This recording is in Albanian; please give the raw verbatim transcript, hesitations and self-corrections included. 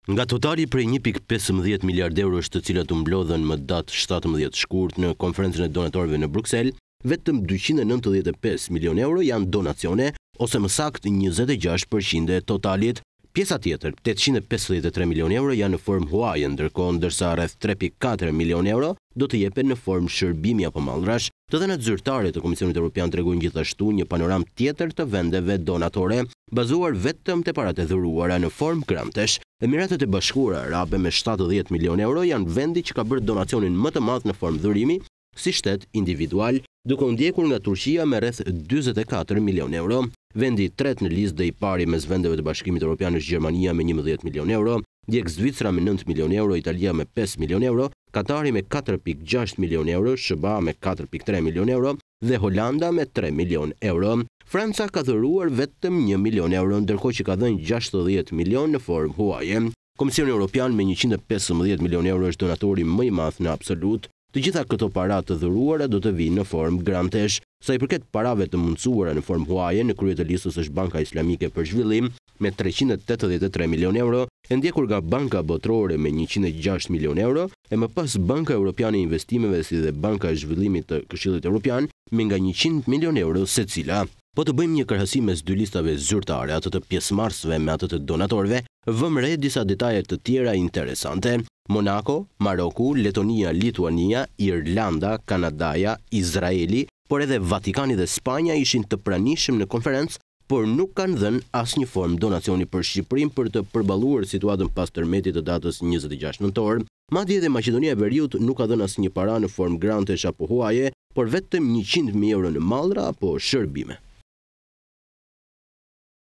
Nga totali prej një pikë pesëmbëdhjetë miliardë eurosh të cilat u mblodhen më datë shtatëmbëdhjetë shkurt në konferencën e donatorëve në Bruksel, vetëm dyqind e nëntëdhjetë e pesë milionë euro janë donacione, ose më saktë njëzet e gjashtë përqind e totalit. Pjesa tjetër, tetëqind e pesëdhjetë e tre milionë euro janë në formë huaje, ndërkohë ndërsa rreth tre pikë katër milionë euro do të jepen në formë shërbimi apo mallrash. Të dhënat zyrtare të Komisionit Evropian tregojnë gjithashtu një panoramë tjetër të vendeve donatore, bazuar vetëm te paratë e dhuruara në formë grantesh. Emiratet e Bashkuara Arabe me shtatëdhjetë milionë euro janë vendi që ka bërë donacionin më të madh në formë dhurimi si shtet individual, duke u ndjekur nga Turqia me rreth dyzet e katër milionë euro. Vendi i tretë në listë dhe i pari mes vendeve të Bashkimit Evropian është Gjermania me njëmbëdhjetë milionë euro, ndjek Zvicra me nëntë milionë euro, Italia me pesë milionë euro, Katari me katër pikë gjashtë milionë euro, S B A me katër pikë tre milionë euro dhe Holanda me tre milionë euro. Franca ka dhuruar vetëm një milion euro, ndërkohë që ka dhënë gjashtëdhjetë milionë në formë huaje. Komisioni Evropian me njëqind e pesëmbëdhjetë milionë euro është donatori më i madh në absolut. Të gjitha këto para të dhuruara do të vinë në formë grantesh. Sa i përket parave të mundësuara në formë huaje, në krye të listës është Banka Islamike për Zhvillim me treqind e tetëdhjetë e tre milionë euro, e ndjekur nga Banka Botërore me njëqind e gjashtë milionë euro, e më pas Banka Evropiane e Investimeve si dhe Banka e Zhvillimit të Këshillit Evropian me nga njëqind milionë euro secila. Po të bëjmë një krahasim mes dy listave zyrtare, atë të pjesëmarrësve me atë të donatorëve, vëmë re disa detaje të tjera interesante. Monaco, Maroku, Letonia, Lituania, Irlanda, Kanadaja, Izraeli, por edhe Vatikani dhe Spanja ishin të pranishëm në konferencë, por nuk kanë dhënë asnjë formë donacioni për Shqipërinë për të përballuar situatën pas tërmetit të datës njëzet e gjashtë nëntor. Madje edhe Maqedonia e Veriut nuk ka dhënë asnjë para në formë grantesh apo huaje, por vetëm njëqind mijë euro në mallra apo shërbime.